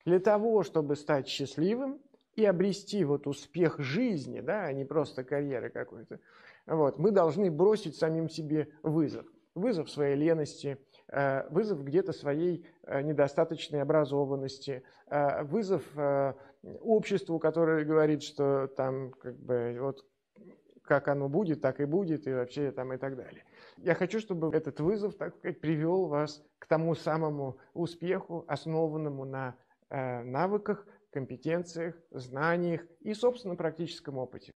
Для того, чтобы стать счастливым и обрести вот успех жизни, да, а не просто карьеры какой-то, вот, мы должны бросить самим себе вызов. Вызов своей лености, вызов где-то своей недостаточной образованности, вызов обществу, которое говорит, что там как бы вот как оно будет, так и будет, и вообще там и так далее. Я хочу, чтобы этот вызов, так сказать, привел вас к тому самому успеху, основанному на навыках, компетенциях, знаниях и, собственно, практическом опыте.